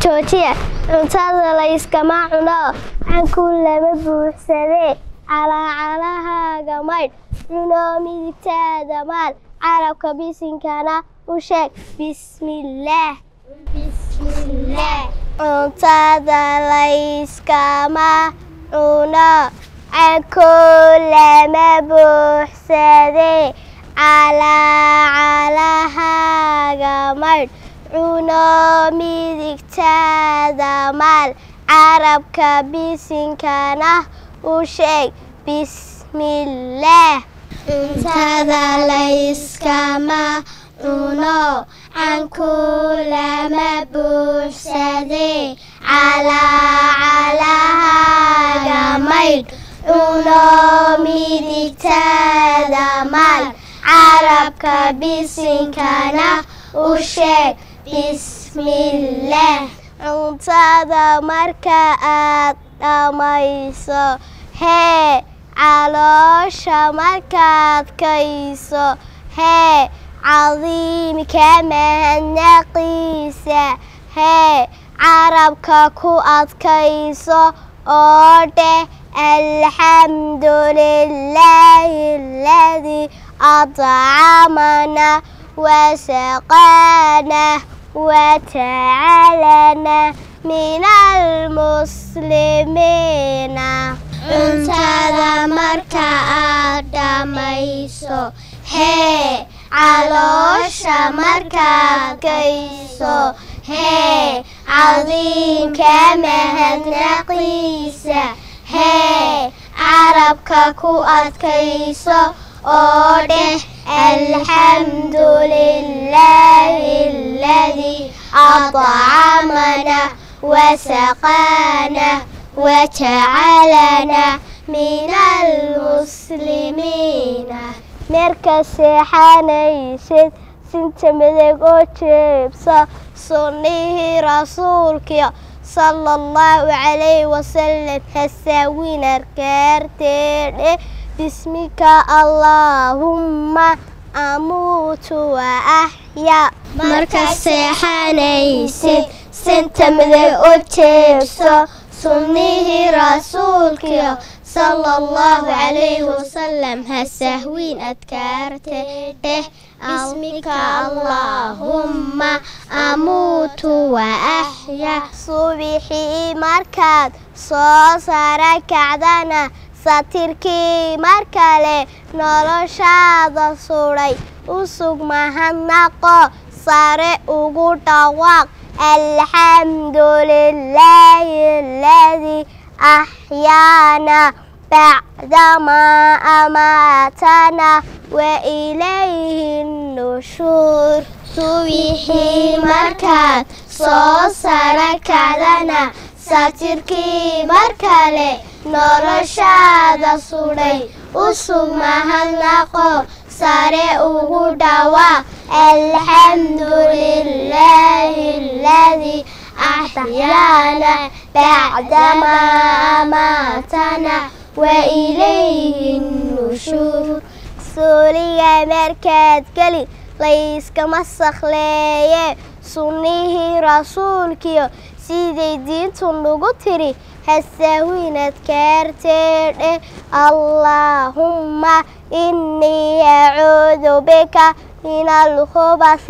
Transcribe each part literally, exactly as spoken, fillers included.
joojiya cuntada la iskama cuno canku lama buuxsadee calaacalahaaga maydh cuno midigtaada maal carabka bisinkana u sheeg bismillaah bismillaah cuntada la iskama cuno canku lama buuxsadee calaacalahaaga maydh cuno midigtaada maal carabka bisinkana u sheeg bismillaah cuntada la iskama cuno canku lama buuxsadee calaacalahaaga maydh cuno midigtaada maal carabka bisinkana u sheeg bismillaah cuntada marka aad dhammayso hee caloosha markaad kayso hee cadiimka mahadnaqiisa hee carabka ku adkayso oo dheh alxamdulillaahi aladii أطعمنا وسقانا وجعلنا من المسلمين cuntada marka aad dhammayso hee caloosha markaad kayso hee cadiimka mahadnaqiisa hee carabka ku adkayso oo dheh alxamdulillaahi aladii أطعمنا وسقانا وجعلنا من المسلمين marka seexanaysid sinta midig oo jeebsa sunnihii rasuulka sallallahu alayhi wasallam hasaawin arkaarteedhe bismika allahumma amuutu wa ahya marka seexanaysid sinta midig oo jeebsa sunnihii rasuulka sallallahu alayhi wasallam hasahwin adkaarteedhe bismika allahumma amuutu wa ahya subixii markaad soo sara kacdana satirkii markale noloshaada suday u sug mahadnaqo sare ugu dhawaaq alxamdulillaahi aladii أحيانا بعدما أماتنا وإليه النشور سويحي مركات صوصر كذنا ساتركي مركالي نورشاد صوري أسمها النقو ساري أغدوا الحمد لله الذي أحيانا بعدما أماتنا وإليه النشور سوريا مركز كلي ليس كما السخلية سنه رسولك سيدي دين تنلغو تري هساوين أذكارتين اللهم إني أعوذ بك من الخبث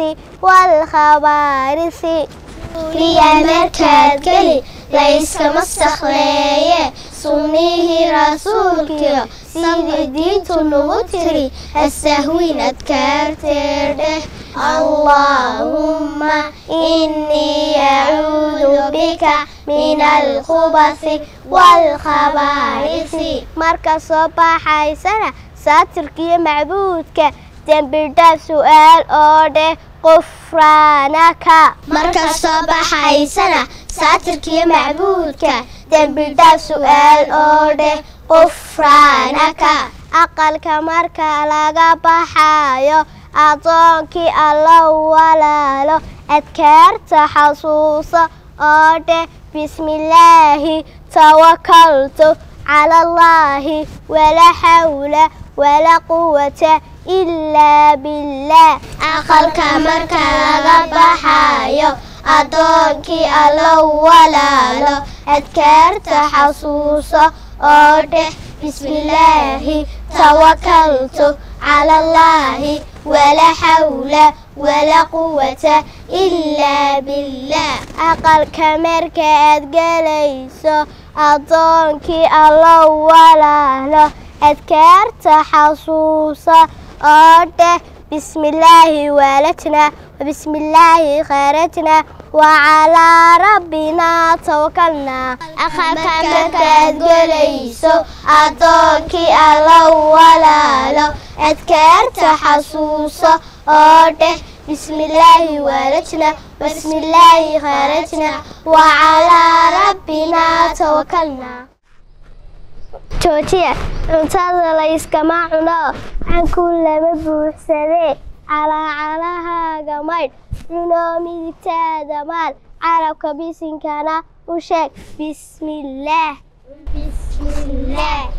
والخبائث سوريا مركز كلي ليس كما السخلية سنه رسولك سيدي دين تنلغو تري هساوين أذكارتين اللهم إني أعوذ بك من الخبث والخبائث مركز صباح سنة ساتركي معبودك تنبدا سؤال أوده غفرانك مركز صباح سنة ساتركي معبودك تنبدا سؤال أوده غفرانك أقلك مركا لغا بحايو أعطانكي الله ولاله أذكرت حصوصة أوده بسم الله توكلت على الله ولا حول ولا قوة إلا بالله أقلك مركا لغا بحايو addoonkii allow walaalo adkaarta xasuuso oo dheh bismillaahi tawakaltu cala allaahi walaa xawla walaa quwata ilaa billaah aqalka markaad gelayso addoonkii allow walaalo adkaarta xasuuso oo dheh bismillaahi waalajna wabismillaahi kharajna wacalaa rabbinaa tawakalnaa aqalka markaad gelayso addoonkii allow walaalo adkaarta xasuuso oo dheh bismillaahi waalajna wabismillaahi kharajna wacalaa rabbinaa tawakalnaa joojiya cuntada la iskama cuno canku lama buuxsadee calaacalahaaga maydh cunoo midigtaada maal carabka bisinkana u sheeg bismillaah bismillaah